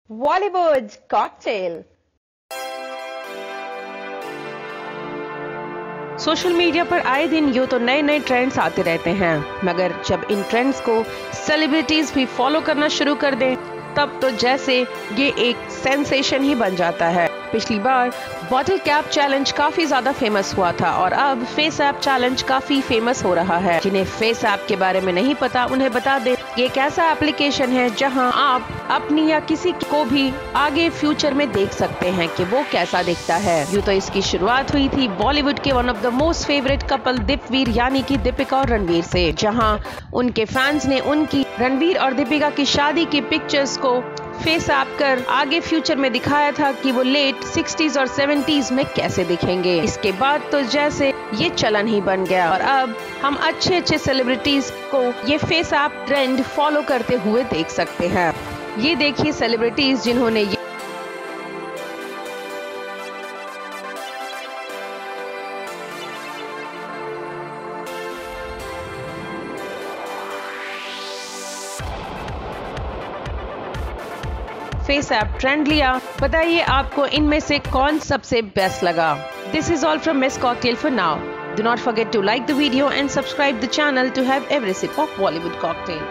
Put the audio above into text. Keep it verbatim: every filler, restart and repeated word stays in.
Bollywood cocktail। Social media पर आए दिन यूँ तो नए नए ट्रेंड्स आते रहते हैं, मगर जब इन ट्रेंड्स को सेलिब्रिटीज भी फॉलो करना शुरू कर दें तब तो जैसे ये एक सेंसेशन ही बन जाता है। पिछली बार बॉटल कैप चैलेंज काफी ज्यादा फेमस हुआ था और अब फेस ऐप चैलेंज काफी फेमस हो रहा है। जिन्हें फेस ऐप के बारे में नहीं पता उन्हें बता दे, ये एक ऐसा एप्लीकेशन है जहां आप अपनी या किसी को भी आगे फ्यूचर में देख सकते हैं कि वो कैसा दिखता है। यूँ तो इसकी शुरुआत हुई थी बॉलीवुड के one of the most favourite couple Deepveer यानी कि दीपिका और रणवीर से, जहां उनके फैंस ने उनकी रणवीर और दीपिका की शादी की पिक्चर्स को फेस ऐप कर आगे फ्यूचर में दिखाया था कि वो लेट सिक्सटीज और सेवेंटीज में कैसे दिखेंगे। इसके बाद तो जैसे ये चलन ही बन गया और अब हम अच्छे अच्छे सेलिब्रिटीज को ये फेस ऐप ट्रेंड फॉलो करते हुए देख सकते हैं। ये देखिए सेलिब्रिटीज जिन्होंने ये फेस ऐप ट्रेंड लिया। बताइए आपको इनमें से कौन सबसे बेस्ट लगा। This is all from Miss Cocktail for now. Do not forget to like the video and subscribe the channel to have every sip of Bollywood cocktail.